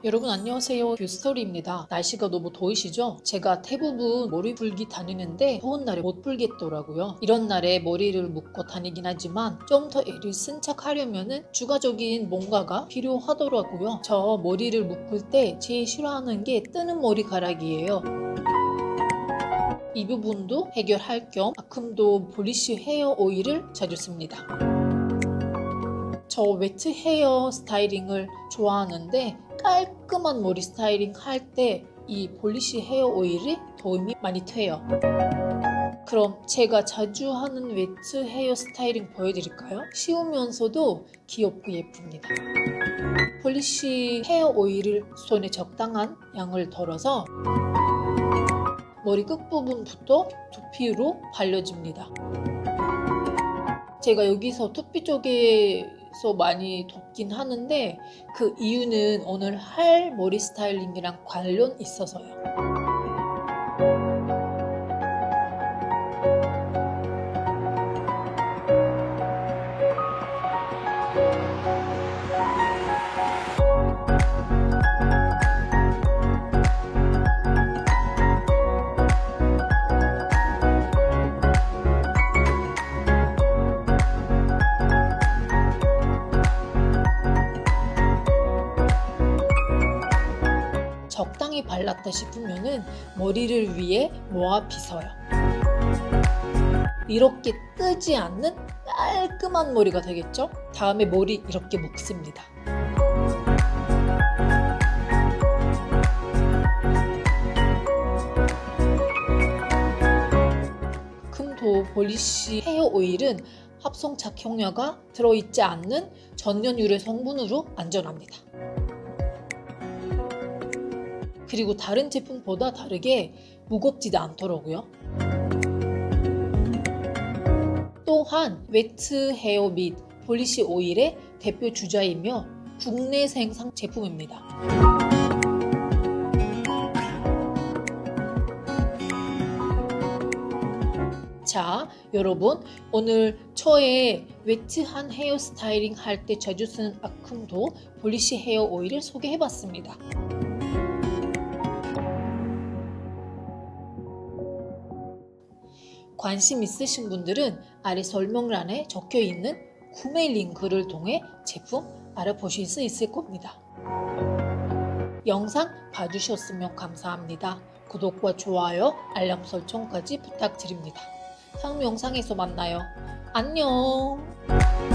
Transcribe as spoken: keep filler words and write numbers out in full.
여러분 안녕하세요. 뷰스토리입니다. 날씨가 너무 더우시죠? 제가 대부분 머리 풀기 다니는데 더운 날에 못 풀겠더라고요. 이런 날에 머리를 묶고 다니긴 하지만 좀 더 애를 쓴 척 하려면 추가적인 뭔가가 필요하더라고요. 저 머리를 묶을 때 제일 싫어하는 게 뜨는 머리카락이에요. 이 부분도 해결할 겸 아큼도 폴리시 헤어 오일을 자주 씁니다. 저 웨트 헤어 스타일링을 좋아하는데 깔끔한 머리 스타일링 할 때 이 폴리시 헤어 오일이 도움이 많이 돼요. 그럼 제가 자주 하는 웨트 헤어 스타일링 보여드릴까요? 쉬우면서도 귀엽고 예쁩니다. 폴리시 헤어 오일을 손에 적당한 양을 덜어서 머리 끝부분부터 두피로 발려줍니다. 제가 여기서 두피 쪽에서 많이 덮긴 하는데 그 이유는 오늘 할 머리 스타일링이랑 관련 있어서요. 적당히 발랐다 싶으면은 머리를 위에 모아 빗어요. 이렇게 뜨지 않는 깔끔한 머리가 되겠죠? 다음에 머리 이렇게 묶습니다. 금도 폴리시 헤어 오일은 합성 착용료가 들어있지 않는 전년 유래 성분으로 안전합니다. 그리고 다른 제품보다 다르게 무겁지도 않더라고요. 또한 웨트 헤어 및 폴리시 오일의 대표 주자이며 국내 생산 제품입니다. 자, 여러분 오늘 저의 웨트한 헤어 스타일링 할 때 자주 쓰는 아큼도 폴리시 헤어 오일을 소개해봤습니다. 관심 있으신 분들은 아래 설명란에 적혀있는 구매 링크를 통해 제품 알아보실 수 있을 겁니다. 영상 봐주셨으면 감사합니다. 구독과 좋아요, 알람 설정까지 부탁드립니다. 다음 영상에서 만나요. 안녕.